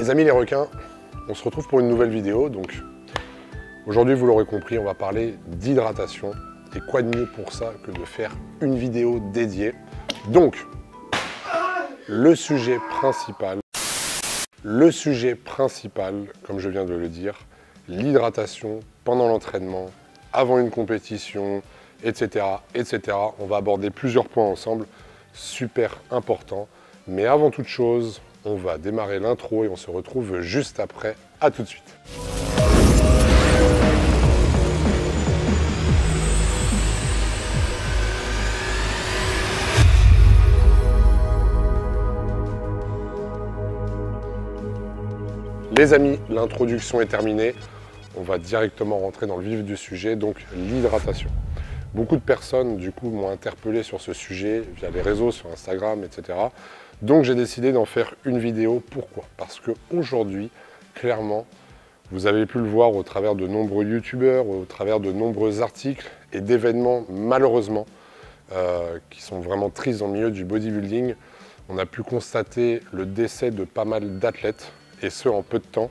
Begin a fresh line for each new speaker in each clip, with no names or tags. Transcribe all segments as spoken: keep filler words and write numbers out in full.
Les amis les requins, on se retrouve pour une nouvelle vidéo. Donc aujourd'hui, vous l'aurez compris, on va parler d'hydratation. Et quoi de mieux pour ça que de faire une vidéo dédiée. Donc, le sujet principal, le sujet principal, comme je viens de le dire, l'hydratation pendant l'entraînement, avant une compétition, et cetera, et cetera. On va aborder plusieurs points ensemble, super importants. Mais avant toute chose, on va démarrer l'intro et on se retrouve juste après. À tout de suite. Les amis, l'introduction est terminée. On va directement rentrer dans le vif du sujet, donc l'hydratation. Beaucoup de personnes, du coup, m'ont interpellé sur ce sujet via les réseaux, sur Instagram, et cetera. Donc, j'ai décidé d'en faire une vidéo. Pourquoi? Parce qu'aujourd'hui, clairement, vous avez pu le voir au travers de nombreux youtubeurs, au travers de nombreux articles et d'événements, malheureusement, euh, qui sont vraiment tristes dans le milieu du bodybuilding. On a pu constater le décès de pas mal d'athlètes, et ce en peu de temps.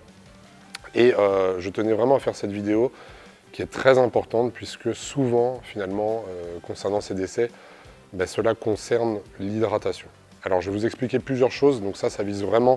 Et euh, je tenais vraiment à faire cette vidéo qui est très importante puisque souvent, finalement, euh, concernant ces décès, ben, cela concerne l'hydratation. Alors je vais vous expliquer plusieurs choses, donc ça, ça vise vraiment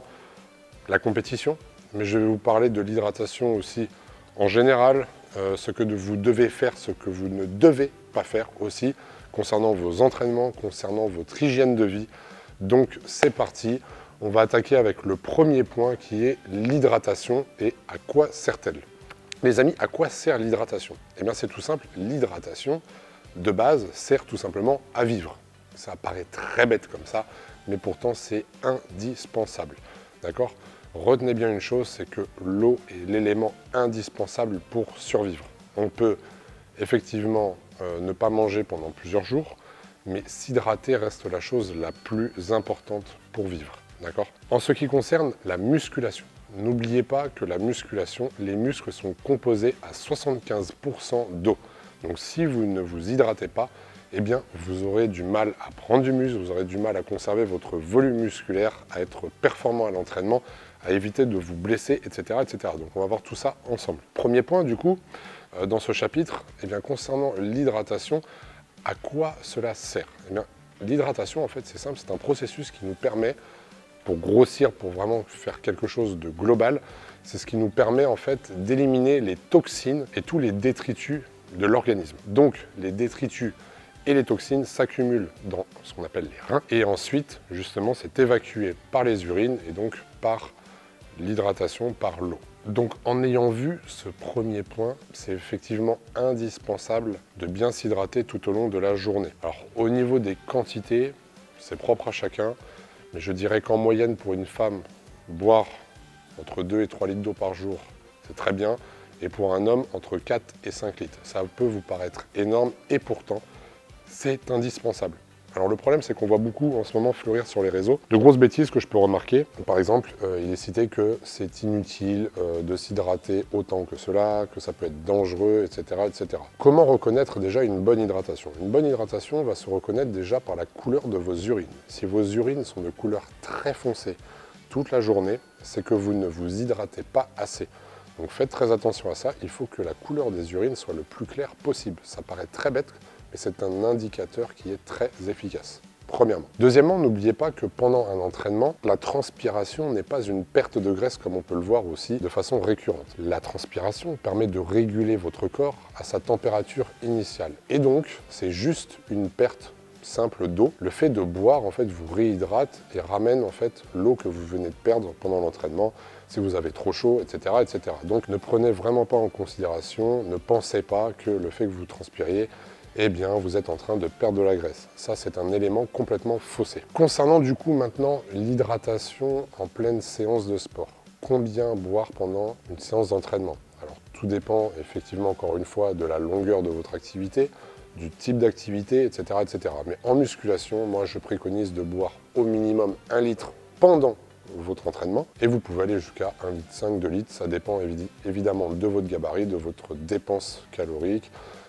la compétition, mais je vais vous parler de l'hydratation aussi en général, euh, ce que vous devez faire, ce que vous ne devez pas faire aussi, concernant vos entraînements, concernant votre hygiène de vie. Donc c'est parti. On va attaquer avec le premier point qui est l'hydratation et à quoi sert-elle? Les amis, à quoi sert l'hydratation? Eh bien c'est tout simple, l'hydratation de base sert tout simplement à vivre. Ça paraît très bête comme ça, mais pourtant c'est indispensable. D'accord? Retenez bien une chose, c'est que l'eau est l'élément indispensable pour survivre. On peut effectivement euh, ne pas manger pendant plusieurs jours, mais s'hydrater reste la chose la plus importante pour vivre. D'accord? En ce qui concerne la musculation, n'oubliez pas que la musculation, les muscles sont composés à soixante-quinze pour cent d'eau. Donc si vous ne vous hydratez pas, eh bien vous aurez du mal à prendre du muscle, vous aurez du mal à conserver votre volume musculaire, à être performant à l'entraînement, à éviter de vous blesser, et cetera, et cetera. Donc on va voir tout ça ensemble. Premier point du coup, euh, dans ce chapitre, eh bien, concernant l'hydratation, à quoi cela sert? Eh bien, l'hydratation, en fait, c'est simple, c'est un processus qui nous permet, pour grossir, pour vraiment faire quelque chose de global, c'est ce qui nous permet en fait d'éliminer les toxines et tous les détritus de l'organisme. Donc les détritus et les toxines s'accumulent dans ce qu'on appelle les reins et ensuite justement c'est évacué par les urines et donc par l'hydratation, par l'eau. Donc en ayant vu ce premier point, c'est effectivement indispensable de bien s'hydrater tout au long de la journée. Alors au niveau des quantités, c'est propre à chacun. Mais je dirais qu'en moyenne, pour une femme, boire entre deux et trois litres d'eau par jour, c'est très bien. Et pour un homme, entre quatre et cinq litres. Ça peut vous paraître énorme et pourtant, c'est indispensable. Alors le problème, c'est qu'on voit beaucoup en ce moment fleurir sur les réseaux de grosses bêtises que je peux remarquer. Par exemple, euh, il est cité que c'est inutile euh, de s'hydrater autant que cela, que ça peut être dangereux, et cetera, et cetera. Comment reconnaître déjà une bonne hydratation? Une bonne hydratation va se reconnaître déjà par la couleur de vos urines. Si vos urines sont de couleur très foncée toute la journée, c'est que vous ne vous hydratez pas assez. Donc faites très attention à ça, il faut que la couleur des urines soit le plus claire possible. Ça paraît très bête, mais c'est un indicateur qui est très efficace, premièrement. Deuxièmement, n'oubliez pas que pendant un entraînement, la transpiration n'est pas une perte de graisse comme on peut le voir aussi de façon récurrente. La transpiration permet de réguler votre corps à sa température initiale. Et donc, c'est juste une perte simple d'eau. Le fait de boire, en fait, vous réhydrate et ramène en fait l'eau que vous venez de perdre pendant l'entraînement, si vous avez trop chaud, et cetera, et cetera. Donc, ne prenez vraiment pas en considération, ne pensez pas que le fait que vous transpiriez, eh bien, vous êtes en train de perdre de la graisse. Ça, c'est un élément complètement faussé. Concernant du coup maintenant l'hydratation en pleine séance de sport, combien boire pendant une séance d'entraînement? Alors, tout dépend effectivement, encore une fois, de la longueur de votre activité, du type d'activité, et cetera, et cetera. Mais en musculation, moi, je préconise de boire au minimum un litre pendant votre entraînement et vous pouvez aller jusqu'à un virgule cinq litre, deux litres, ça dépend évidemment de votre gabarit, de votre dépense calorique,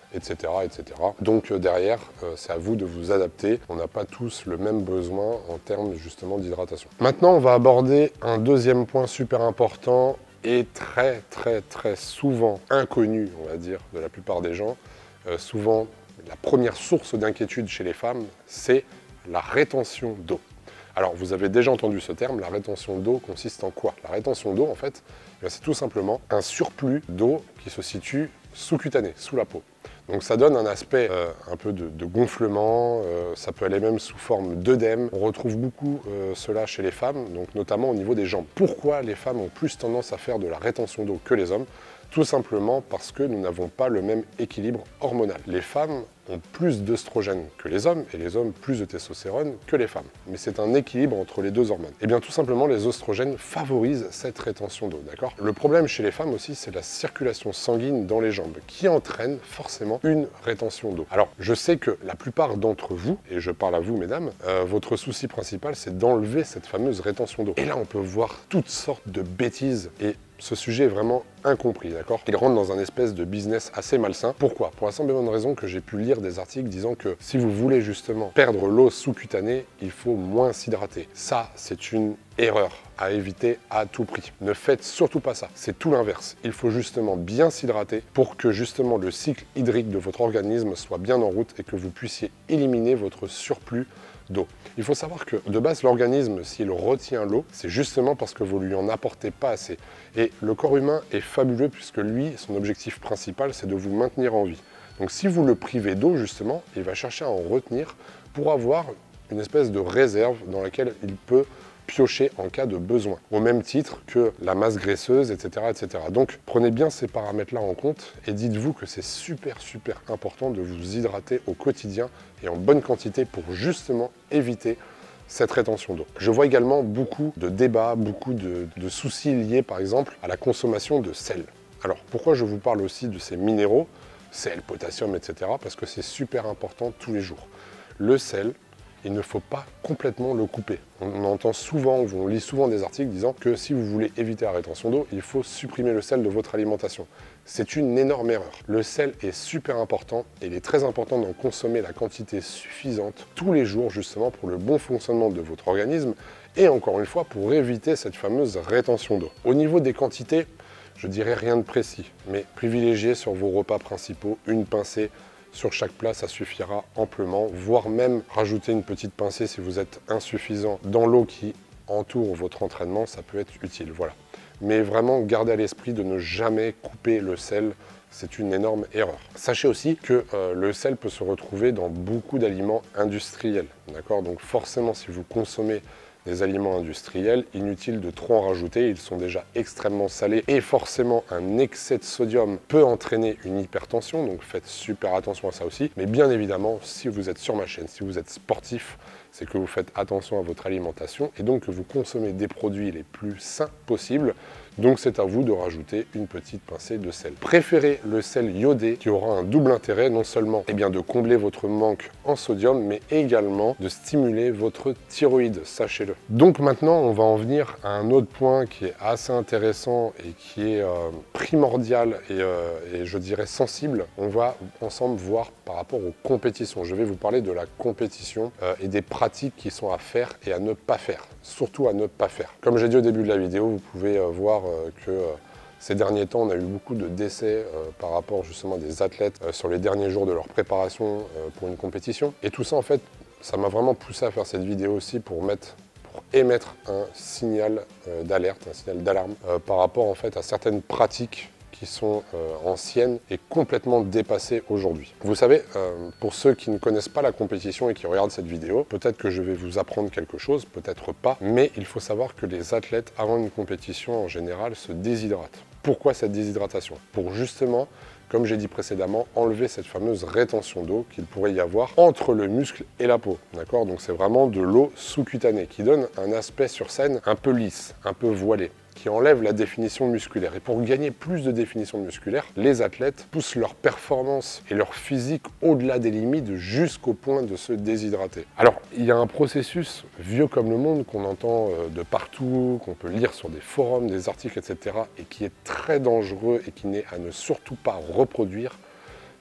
et cetera, et cetera. Donc euh, derrière, euh, c'est à vous de vous adapter. On n'a pas tous le même besoin en termes justement d'hydratation. Maintenant, on va aborder un deuxième point super important et très très très souvent inconnu, on va dire, de la plupart des gens. Euh, souvent, la première source d'inquiétude chez les femmes, c'est la rétention d'eau. Alors, vous avez déjà entendu ce terme, la rétention d'eau consiste en quoi? La rétention d'eau, en fait, c'est tout simplement un surplus d'eau qui se situe sous-cutané, sous la peau. Donc ça donne un aspect euh, un peu de, de gonflement, euh, ça peut aller même sous forme d'œdème. On retrouve beaucoup euh, cela chez les femmes, donc notamment au niveau des jambes. Pourquoi les femmes ont plus tendance à faire de la rétention d'eau que les hommes? Tout simplement parce que nous n'avons pas le même équilibre hormonal. Les femmes ont plus d'œstrogène que les hommes et les hommes plus de testostérone que les femmes. Mais c'est un équilibre entre les deux hormones. Et bien tout simplement, les œstrogènes favorisent cette rétention d'eau, d'accord? Le problème chez les femmes aussi, c'est la circulation sanguine dans les jambes qui entraîne forcément une rétention d'eau. Alors, je sais que la plupart d'entre vous, et je parle à vous mesdames, euh, votre souci principal, c'est d'enlever cette fameuse rétention d'eau. Et là, on peut voir toutes sortes de bêtises et ce sujet est vraiment incompris, d'accord? Il rentre dans un espèce de business assez malsain. Pourquoi? Pour la simple et bonne raison que j'ai pu lire des articles disant que si vous voulez justement perdre l'eau sous-cutanée, il faut moins s'hydrater. Ça, c'est une erreur à éviter à tout prix. Ne faites surtout pas ça. C'est tout l'inverse. Il faut justement bien s'hydrater pour que justement le cycle hydrique de votre organisme soit bien en route et que vous puissiez éliminer votre surplus d'eau. Il faut savoir que de base, l'organisme, s'il retient l'eau, c'est justement parce que vous lui en apportez pas assez. Et le corps humain est fabuleux puisque lui, son objectif principal, c'est de vous maintenir en vie. Donc si vous le privez d'eau, justement, il va chercher à en retenir pour avoir une espèce de réserve dans laquelle il peut piocher en cas de besoin, au même titre que la masse graisseuse, et cetera, et cetera. Donc prenez bien ces paramètres-là en compte et dites-vous que c'est super super important de vous hydrater au quotidien et en bonne quantité pour justement éviter cette rétention d'eau. Je vois également beaucoup de débats, beaucoup de, de soucis liés par exemple à la consommation de sel. Alors pourquoi je vous parle aussi de ces minéraux, sel, potassium, et cetera, parce que c'est super important tous les jours. Le sel, il ne faut pas complètement le couper. On entend souvent, on lit souvent des articles disant que si vous voulez éviter la rétention d'eau, il faut supprimer le sel de votre alimentation. C'est une énorme erreur. Le sel est super important et il est très important d'en consommer la quantité suffisante tous les jours justement pour le bon fonctionnement de votre organisme et encore une fois pour éviter cette fameuse rétention d'eau. Au niveau des quantités, je dirais rien de précis, mais privilégiez sur vos repas principaux une pincée sur chaque plat, ça suffira amplement, voire même rajouter une petite pincée si vous êtes insuffisant dans l'eau qui entoure votre entraînement, ça peut être utile, voilà. Mais vraiment, gardez à l'esprit de ne jamais couper le sel, c'est une énorme erreur. Sachez aussi que euh, le sel peut se retrouver dans beaucoup d'aliments industriels, d'accord? Donc forcément, si vous consommez des aliments industriels, inutile de trop en rajouter, ils sont déjà extrêmement salés et forcément un excès de sodium peut entraîner une hypertension, donc faites super attention à ça aussi. Mais bien évidemment, si vous êtes sur ma chaîne, si vous êtes sportif, c'est que vous faites attention à votre alimentation et donc que vous consommez des produits les plus sains possibles. Donc c'est à vous de rajouter une petite pincée de sel. Préférez le sel iodé qui aura un double intérêt, non seulement eh bien, de combler votre manque en sodium, mais également de stimuler votre thyroïde, sachez-le. Donc maintenant, on va en venir à un autre point qui est assez intéressant et qui est euh, primordial et, euh, et je dirais sensible. On va ensemble voir par rapport aux compétitions. Je vais vous parler de la compétition euh, et des pratiques qui sont à faire et à ne pas faire. Surtout à ne pas faire. Comme j'ai dit au début de la vidéo, vous pouvez euh, voir euh, que euh, ces derniers temps, on a eu beaucoup de décès euh, par rapport justement à des athlètes euh, sur les derniers jours de leur préparation euh, pour une compétition. Et tout ça, en fait, ça m'a vraiment poussé à faire cette vidéo aussi pour mettre, pour émettre un signal euh, d'alerte, un signal d'alarme euh, par rapport en fait à certaines pratiques qui sont euh, anciennes et complètement dépassées aujourd'hui. Vous savez, euh, pour ceux qui ne connaissent pas la compétition et qui regardent cette vidéo, peut-être que je vais vous apprendre quelque chose, peut-être pas, mais il faut savoir que les athlètes, avant une compétition, en général, se déshydratent. Pourquoi cette déshydratation? Pour justement, comme j'ai dit précédemment, enlever cette fameuse rétention d'eau qu'il pourrait y avoir entre le muscle et la peau. D'accord? Donc c'est vraiment de l'eau sous-cutanée qui donne un aspect sur scène un peu lisse, un peu voilé, qui enlève la définition musculaire. Et pour gagner plus de définition musculaire, les athlètes poussent leur performance et leur physique au-delà des limites jusqu'au point de se déshydrater. Alors, il y a un processus vieux comme le monde qu'on entend de partout, qu'on peut lire sur des forums, des articles, et cetera, et qui est très dangereux et qui n'est à ne surtout pas reproduire,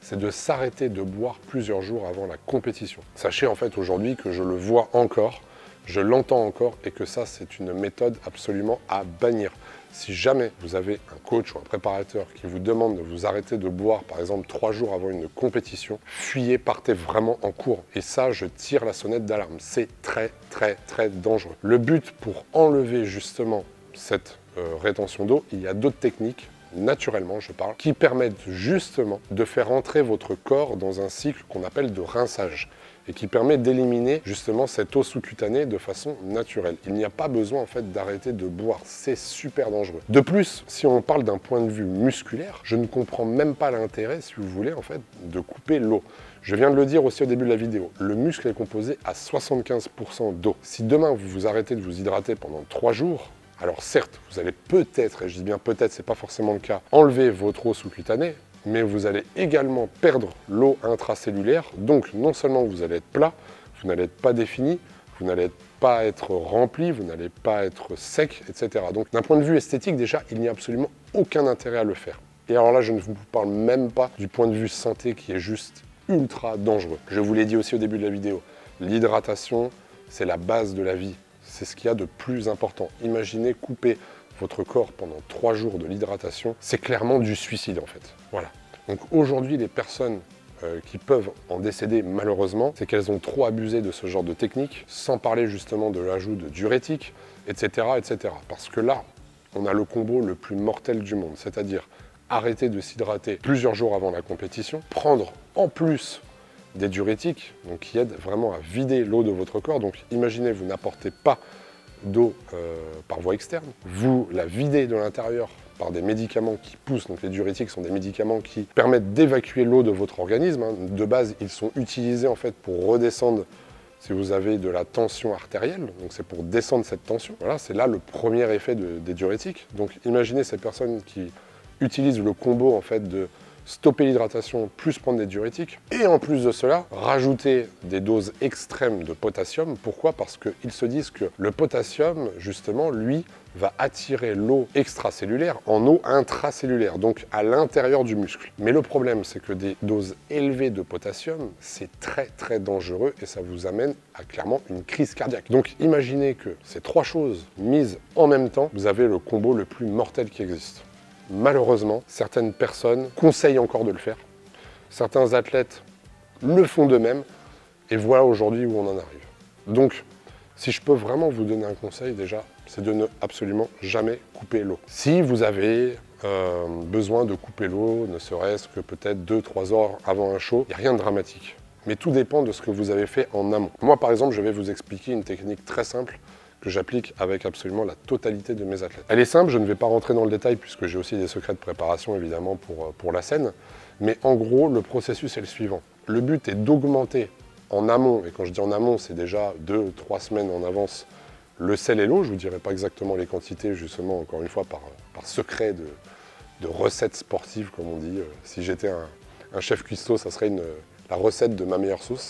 c'est de s'arrêter de boire plusieurs jours avant la compétition. Sachez en fait aujourd'hui que je le vois encore, je l'entends encore et que ça c'est une méthode absolument à bannir. Si jamais vous avez un coach ou un préparateur qui vous demande de vous arrêter de boire par exemple trois jours avant une compétition, fuyez, partez vraiment en cours. Et ça, je tire la sonnette d'alarme. C'est très très très dangereux. Le but pour enlever justement cette euh, rétention d'eau, il y a d'autres techniques, naturellement je parle, qui permettent justement de faire entrer votre corps dans un cycle qu'on appelle de rinçage et qui permet d'éliminer justement cette eau sous-cutanée de façon naturelle. Il n'y a pas besoin en fait d'arrêter de boire, c'est super dangereux. De plus, si on parle d'un point de vue musculaire, je ne comprends même pas l'intérêt, si vous voulez, en fait, de couper l'eau. Je viens de le dire aussi au début de la vidéo, le muscle est composé à soixante-quinze pour cent d'eau. Si demain vous vous arrêtez de vous hydrater pendant trois jours, alors certes, vous allez peut-être, et je dis bien peut-être, c'est pas forcément le cas, enlever votre eau sous-cutanée, mais vous allez également perdre l'eau intracellulaire. Donc non seulement vous allez être plat, vous n'allez être pas défini, vous n'allez pas être rempli, vous n'allez pas être sec, et cetera. Donc d'un point de vue esthétique, déjà, il n'y a absolument aucun intérêt à le faire. Et alors là, je ne vous parle même pas du point de vue santé qui est juste ultra dangereux. Je vous l'ai dit aussi au début de la vidéo, l'hydratation, c'est la base de la vie. C'est ce qu'il y a de plus important. Imaginez couper votre corps pendant trois jours de l'hydratation, c'est clairement du suicide en fait. Voilà. Donc aujourd'hui, les personnes euh, qui peuvent en décéder malheureusement, c'est qu'elles ont trop abusé de ce genre de technique, sans parler justement de l'ajout de diurétiques, et cetera, et cetera. Parce que là, on a le combo le plus mortel du monde, c'est-à-dire arrêter de s'hydrater plusieurs jours avant la compétition, prendre en plus des diurétiques, donc qui aident vraiment à vider l'eau de votre corps. Donc imaginez, vous n'apportez pas d'eau euh, par voie externe, vous la videz de l'intérieur par des médicaments qui poussent, donc les diurétiques sont des médicaments qui permettent d'évacuer l'eau de votre organisme. Hein. De base, ils sont utilisés en fait pour redescendre si vous avez de la tension artérielle, donc c'est pour descendre cette tension. Voilà, c'est là le premier effet de, des diurétiques. Donc imaginez ces personnes qui utilisent le combo en fait de stopper l'hydratation plus prendre des diurétiques et en plus de cela, rajouter des doses extrêmes de potassium. Pourquoi? Parce qu'ils se disent que le potassium, justement, lui, va attirer l'eau extracellulaire en eau intracellulaire, donc à l'intérieur du muscle. Mais le problème, c'est que des doses élevées de potassium, c'est très très dangereux et ça vous amène à clairement une crise cardiaque. Donc imaginez que ces trois choses mises en même temps, vous avez le combo le plus mortel qui existe. Malheureusement, certaines personnes conseillent encore de le faire. Certains athlètes le font d'eux-mêmes. Et voilà aujourd'hui où on en arrive. Donc, si je peux vraiment vous donner un conseil déjà, c'est de ne absolument jamais couper l'eau. Si vous avez euh, besoin de couper l'eau, ne serait-ce que peut-être deux trois heures avant un show, il n'y a rien de dramatique. Mais tout dépend de ce que vous avez fait en amont. Moi, par exemple, je vais vous expliquer une technique très simple que j'applique avec absolument la totalité de mes athlètes. Elle est simple, je ne vais pas rentrer dans le détail puisque j'ai aussi des secrets de préparation évidemment pour, pour la scène, mais en gros, le processus est le suivant. Le but est d'augmenter en amont, et quand je dis en amont, c'est déjà deux, trois semaines en avance, le sel et l'eau. Je ne vous dirai pas exactement les quantités, justement, encore une fois, par, par secret de, de recettes sportives, comme on dit. Si j'étais un, un chef cuistot, ça serait une, la recette de ma meilleure sauce.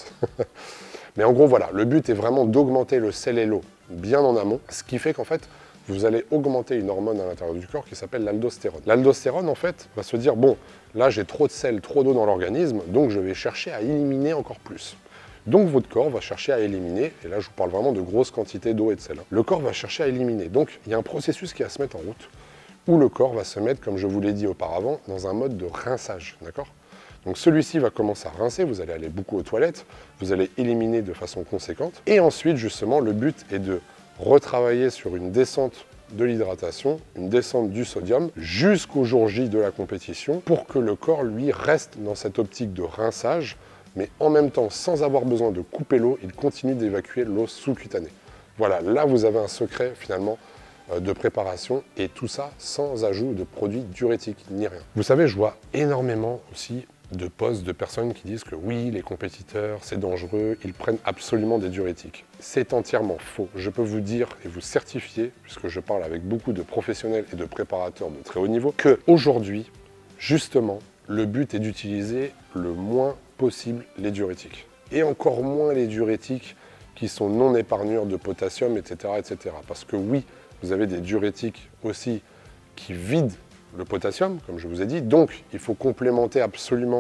Mais en gros, voilà, le but est vraiment d'augmenter le sel et l'eau bien en amont, ce qui fait qu'en fait, vous allez augmenter une hormone à l'intérieur du corps qui s'appelle l'aldostérone. L'aldostérone, en fait, va se dire, bon, là, j'ai trop de sel, trop d'eau dans l'organisme, donc je vais chercher à éliminer encore plus. Donc votre corps va chercher à éliminer, et là, je vous parle vraiment de grosses quantités d'eau et de sel. Hein. Le corps va chercher à éliminer. Donc, il y a un processus qui va se mettre en route, où le corps va se mettre, comme je vous l'ai dit auparavant, dans un mode de rinçage, d'accord ? Donc celui-ci va commencer à rincer, vous allez aller beaucoup aux toilettes, vous allez éliminer de façon conséquente. Et ensuite, justement, le but est de retravailler sur une descente de l'hydratation, une descente du sodium, jusqu'au jour J de la compétition, pour que le corps, lui, reste dans cette optique de rinçage, mais en même temps, sans avoir besoin de couper l'eau, il continue d'évacuer l'eau sous-cutanée. Voilà, là, vous avez un secret, finalement, de préparation, et tout ça sans ajout de produits diurétiques, ni rien. Vous savez, je vois énormément aussi de posts de personnes qui disent que oui, les compétiteurs, c'est dangereux, ils prennent absolument des diurétiques. C'est entièrement faux. Je peux vous dire et vous certifier, puisque je parle avec beaucoup de professionnels et de préparateurs de très haut niveau, qu'aujourd'hui, justement, le but est d'utiliser le moins possible les diurétiques. Et encore moins les diurétiques qui sont non épargneurs de potassium, et cetera, et cetera. Parce que oui, vous avez des diurétiques aussi qui vident le potassium, comme je vous ai dit. Donc, il faut complémenter absolument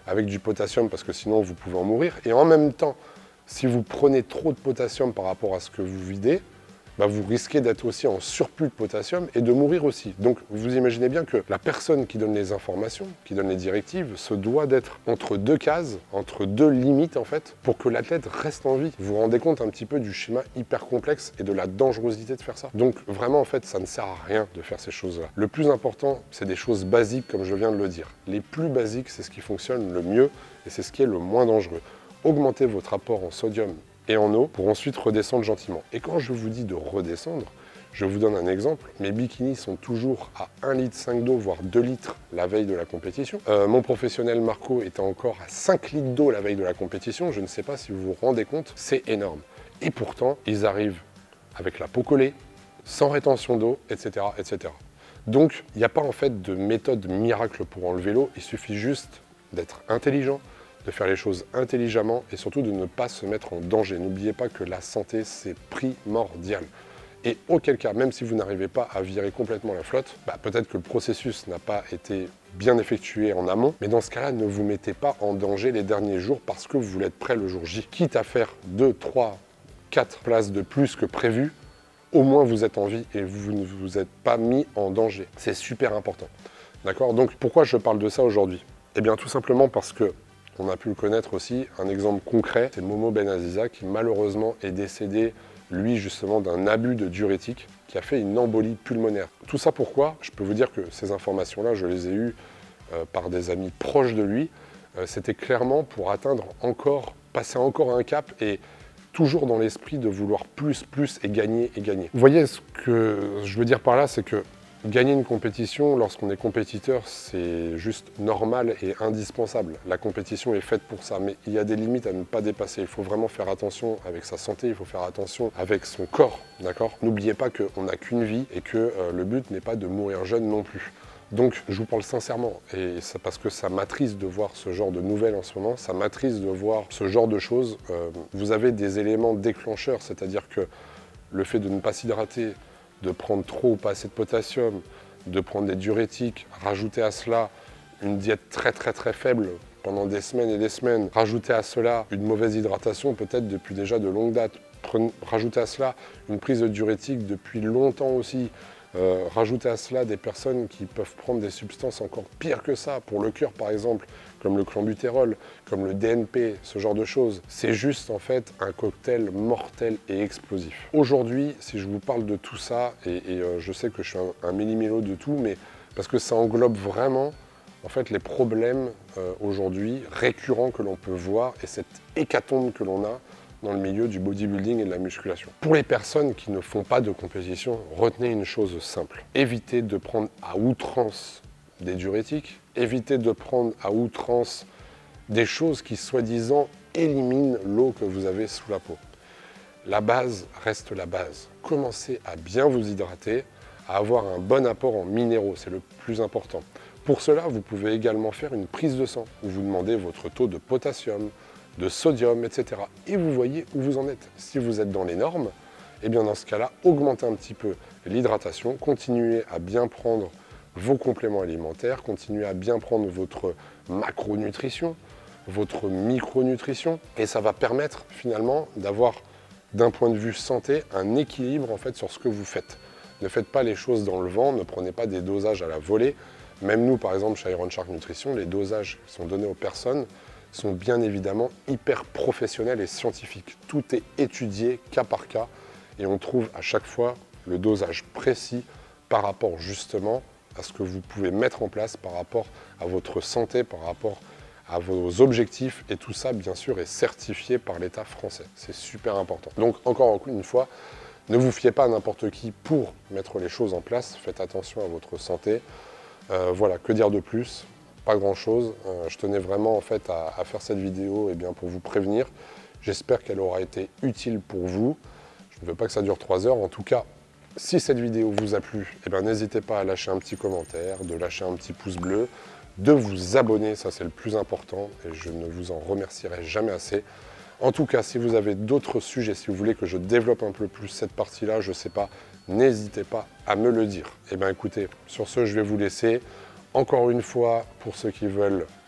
avec du potassium parce que sinon vous pouvez en mourir. Et en même temps, si vous prenez trop de potassium par rapport à ce que vous videz, bah vous risquez d'être aussi en surplus de potassium et de mourir aussi. Donc vous imaginez bien que la personne qui donne les informations, qui donne les directives, se doit d'être entre deux cases, entre deux limites en fait, pour que l'athlète reste en vie. Vous vous rendez compte un petit peu du schéma hyper complexe et de la dangerosité de faire ça. Donc vraiment en fait, ça ne sert à rien de faire ces choses-là. Le plus important, c'est des choses basiques comme je viens de le dire. Les plus basiques, c'est ce qui fonctionne le mieux et c'est ce qui est le moins dangereux. Augmentez votre apport en sodium et en eau pour ensuite redescendre gentiment. Et quand je vous dis de redescendre, je vous donne un exemple. Mes bikinis sont toujours à un virgule cinq litres d'eau, voire deux litres la veille de la compétition. Euh, mon professionnel Marco était encore à cinq litres d'eau la veille de la compétition. Je ne sais pas si vous vous rendez compte, c'est énorme. Et pourtant, ils arrivent avec la peau collée, sans rétention d'eau, et cetera, et cetera. Donc, il n'y a pas en fait de méthode miracle pour enlever l'eau. Il suffit juste d'être intelligent, de faire les choses intelligemment et surtout de ne pas se mettre en danger. N'oubliez pas que la santé, c'est primordial. Et auquel cas, même si vous n'arrivez pas à virer complètement la flotte, bah peut-être que le processus n'a pas été bien effectué en amont, mais dans ce cas-là, ne vous mettez pas en danger les derniers jours parce que vous voulez être prêt le jour J. Quitte à faire deux, trois, quatre places de plus que prévu, au moins vous êtes en vie et vous ne vous êtes pas mis en danger. C'est super important. D'accord? Donc pourquoi je parle de ça aujourd'hui? Eh bien tout simplement parce que on a pu le connaître aussi, un exemple concret, c'est Momo Benaziza qui malheureusement est décédé, lui justement, d'un abus de diurétique qui a fait une embolie pulmonaire. Tout ça pourquoi? Je peux vous dire que ces informations-là, je les ai eues euh, par des amis proches de lui. Euh, C'était clairement pour atteindre encore, passer encore un cap et toujours dans l'esprit de vouloir plus, plus et gagner et gagner. Vous voyez, ce que je veux dire par là, c'est que gagner une compétition, lorsqu'on est compétiteur, c'est juste normal et indispensable. La compétition est faite pour ça, mais il y a des limites à ne pas dépasser. Il faut vraiment faire attention avec sa santé, il faut faire attention avec son corps, d'accord? N'oubliez pas qu'on n'a qu'une vie et que euh, le but n'est pas de mourir jeune non plus. Donc, je vous parle sincèrement, et c'est parce que ça m'attriste de voir ce genre de nouvelles en ce moment, ça m'attriste de voir ce genre de choses. Euh, vous avez des éléments déclencheurs, c'est-à-dire que le fait de ne pas s'hydrater, de prendre trop ou pas assez de potassium, de prendre des diurétiques, rajouter à cela une diète très très très faible pendant des semaines et des semaines, rajouter à cela une mauvaise hydratation peut-être depuis déjà de longue date, rajouter à cela une prise de diurétique depuis longtemps aussi, euh, rajouter à cela des personnes qui peuvent prendre des substances encore pires que ça, pour le cœur par exemple, comme le clenbuterol, comme le D N P, ce genre de choses. C'est juste en fait un cocktail mortel et explosif. Aujourd'hui, si je vous parle de tout ça, et, et euh, je sais que je suis un, un millimélo de tout, mais parce que ça englobe vraiment en fait les problèmes euh, aujourd'hui récurrents que l'on peut voir et cette hécatombe que l'on a dans le milieu du bodybuilding et de la musculation. Pour les personnes qui ne font pas de compétition, retenez une chose simple. Évitez de prendre à outrance des diurétiques, évitez de prendre à outrance des choses qui soi-disant éliminent l'eau que vous avez sous la peau. La base reste la base. Commencez à bien vous hydrater, à avoir un bon apport en minéraux, c'est le plus important. Pour cela, vous pouvez également faire une prise de sang où vous demandez votre taux de potassium, de sodium, et cetera. Et vous voyez où vous en êtes. Si vous êtes dans les normes, eh bien dans ce cas-là, augmentez un petit peu l'hydratation, continuez à bien prendre vos compléments alimentaires, continuez à bien prendre votre macronutrition, votre micronutrition, et ça va permettre finalement d'avoir, d'un point de vue santé, un équilibre en fait sur ce que vous faites. Ne faites pas les choses dans le vent, ne prenez pas des dosages à la volée. Même nous, par exemple, chez Iron Shark Nutrition, les dosages qui sont donnés aux personnes sont bien évidemment hyper professionnels et scientifiques. Tout est étudié cas par cas et on trouve à chaque fois le dosage précis par rapport justement à ce que vous pouvez mettre en place, par rapport à votre santé, par rapport à vos objectifs, et tout ça bien sûr est certifié par l'État français. C'est super important. Donc encore une fois, ne vous fiez pas à n'importe qui pour mettre les choses en place, faites attention à votre santé. Euh, voilà, que dire de plus? Pas grand chose. Euh, je tenais vraiment en fait à, à faire cette vidéo eh bien, pour vous prévenir. J'espère qu'elle aura été utile pour vous. Je ne veux pas que ça dure trois heures. En tout cas, si cette vidéo vous a plu, eh bien, n'hésitez pas à lâcher un petit commentaire, de lâcher un petit pouce bleu, de vous abonner, ça c'est le plus important et je ne vous en remercierai jamais assez. En tout cas, si vous avez d'autres sujets, si vous voulez que je développe un peu plus cette partie-là, je ne sais pas, n'hésitez pas à me le dire. Eh bien écoutez, sur ce, je vais vous laisser. Encore une fois, pour ceux qui veulent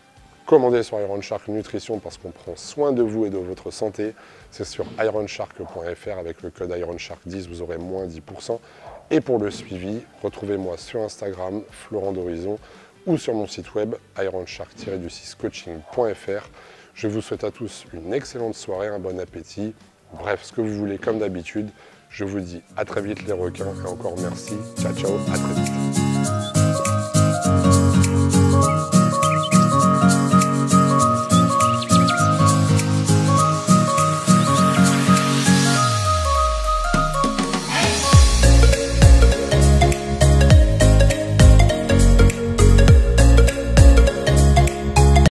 commandez sur Iron Shark Nutrition parce qu'on prend soin de vous et de votre santé. C'est sur iron shark point f r avec le code iron shark dix, vous aurez moins dix pour cent. Et pour le suivi, retrouvez-moi sur Instagram, Florent d'Horizon, ou sur mon site web iron shark tiret du six coaching point f r. Je vous souhaite à tous une excellente soirée, un bon appétit, bref, ce que vous voulez comme d'habitude. Je vous dis à très vite les requins et encore merci. Ciao, ciao, à très vite.